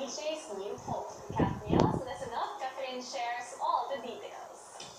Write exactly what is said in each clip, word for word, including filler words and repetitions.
J's new home. Kath, so listen up. Kathryn shares all the details.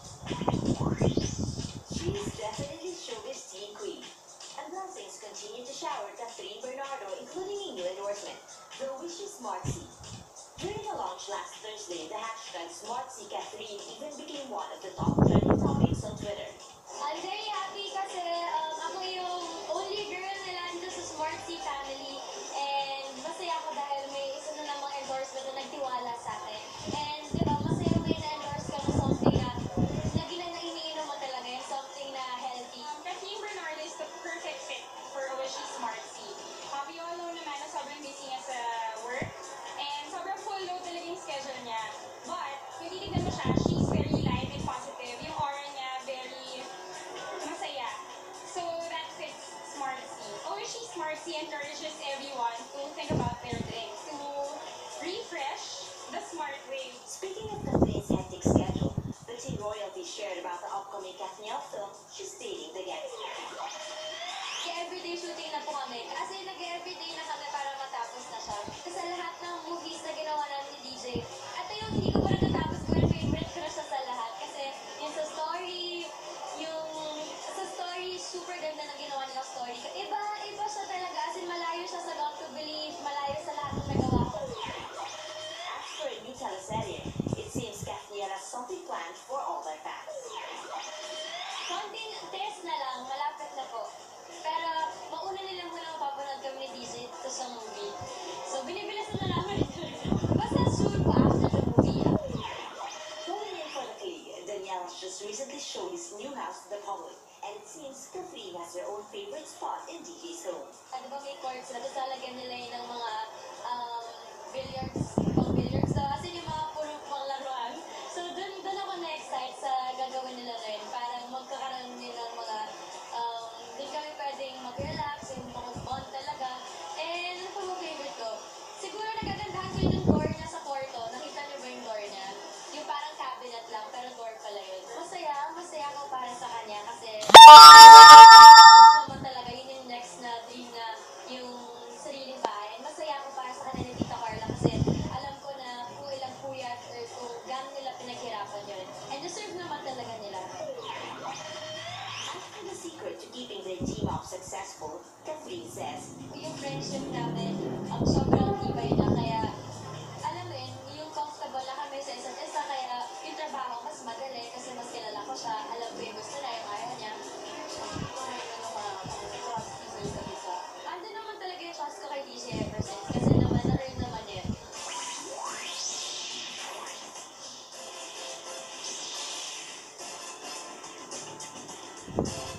She's definitely showbiz teen queen. And blessings continue to shower Kathryn Bernardo, including a new endorsement, the Wish is Smartsy. During the launch last Thursday, the hashtag SmartsyKathryn even became one of the top trending topics on Twitter. I'm very happy kasi um, ako yung only girl na nandito sa Smartsy family, and masaya ako dahil may isa na namang endorsement na nagtiwala sa akin. And di ba, masaya may na-endorse ka na something na lagi lang na iniinom mo talaga, yung something na healthy. Um, Kathryn Bernardo is the perfect fit for a Wish is Smartsy. Um, we all know naman na sobrang busy niya sa work, and sobrang full load talaga yung schedule niya. But, kung titignan mo siya, she's very light and positive. Yung aura niya, very masaya. So, that fits Smartsy. Oh, she's Smartsy encourages everyone to think about their drinks, to refresh the smart way. Speaking of Kathryn's hectic schedule, the teen royalty shared about the upcoming Kathryn film, she's stating the guest. Everyday shooting na po kami. Kasi nag-everyday na kami para matapos na siya. Kasi lahat ng movies na ginawa namin ni D J, at yung hindi ko pa rin natapos ko yung favorite ko na siya sa lahat. Kasi yung sa story, yung sa story, super ganda na ginawa nila story. Iba, iba siya talaga. As in, malayo siya sa Got to Believe, malayo sa lahat ng nagawa ko. As for a new teleserye, it seems Kathryn has something planned for all their fans. Konting test na lang, malapit na po. Pero, mauna nila muna mapapanood kami ni D J ito sa movie. So, binibilisan na namin ito. Basta soon po after the movie. Going in for the clique, Danielle just recently showed his new house to the public, and it seems Kathryn has her own favorite spot in D J's home. Ano ba may courts na? Tapos lalagyan nila yun ng mga um, billiards, pang billiards daw. Kasi yung mga puro pang laruan. So, dun, dun ako na-excite sa gagawin nila ngayon. Parang magkakaroon nila ng mga um, dun kami pwedeng mag-relax, yung mag-bond talaga. And ano pa mo favorite ko? Siguro nagagandahan ko yung door niya sa kwarto. Nakita niyo ba yung door niya? Yung parang cabinet lang, pero door pala yun. Masaya, masaya ako para sa kanya kasi naman talaga yun yung next na dream na yung sariling bahay. Masaya ako para sa kanya ni Tita Carla kasi alam ko na kung ilang puyat or kung gano'n nila pinaghirapan yun. And deserve naman talaga nila. As for the secret to keeping their team up successful, Kathryn says, Yung friendship namin, um, sobrang tibay na, kaya alam mo yun, yung comfortable na kami sa isa't isa, kaya yung trabaho mas madali kasi mas kilala ko siya, alam ko yung gusto na, yung ayaw niya. Ando naman talaga yung trust ko kay D J ever since, kasi naman, na-earn naman yun.